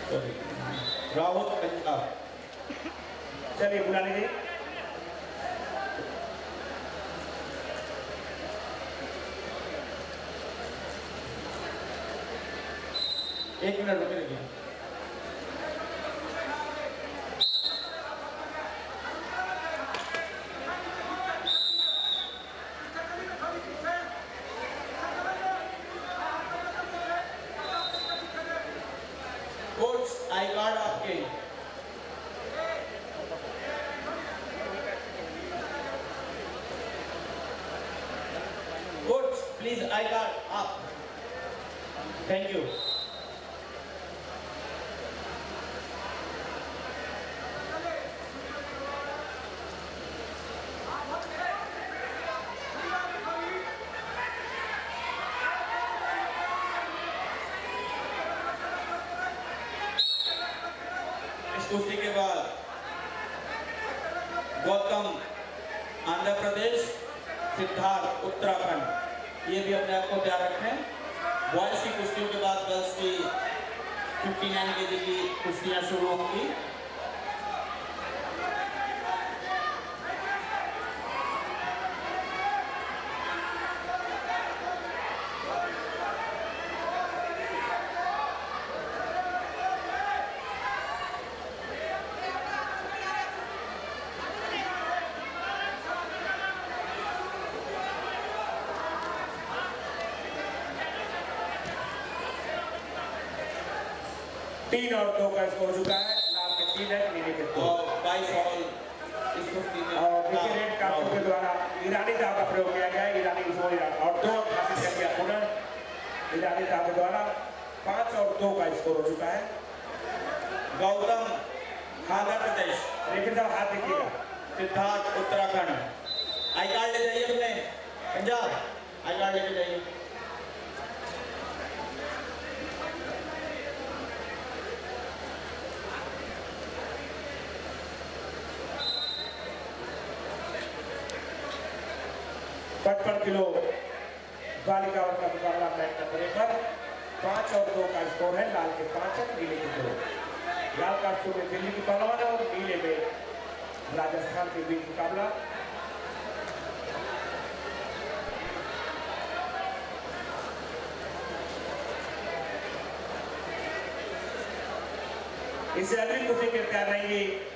राहुल पंजाब। चलिए बुला लीजिए। एक मिनट रुके रहिए। कोच आई कार्ड आपके। कोच प्लीज आई कार्ड आप। Thank you. कुश्ती के बाद गौतम आंध्र प्रदेश, सिद्धार्थ उत्तराखंड, ये भी अपने आप को तैयार रखें। बॉयज की कुश्तियों के बाद गर्ल्स की 59 केजी की कुश्तियां शुरू होंगी। तीन और 2 का स्कोर हो चुका है। लाल के 3 है, नीले के 2। और 22 बॉल इस कुश्ती में और रेड कार्ड के द्वारा ईरानी दाव का प्रयोग किया गया है। ईरानी और 2 हासिल कर दिया पुनः ईरानी दाव के द्वारा। 5 और 2 का स्कोर हो चुका है। गौतम आंध्र प्रदेश, लेकिन साहब हाथ देखिएगा। सिद्धार्थ उत्तराखंड। आई कार्ड ले जाइए अपने पंजाब, आई कार्ड लेके जाइए। पचपन किलो बालिका वर्ग का मुकाबला मैच नंबर 1 पर 5 और 2 का स्कोर है। लाल के 5 है, नीले के 2। लाल कास्टूम में दिल्ली की पहलवान है और नीले में राजस्थान के बीच मुकाबला। इससे अगली कुश्ती के तैयार रहेंगे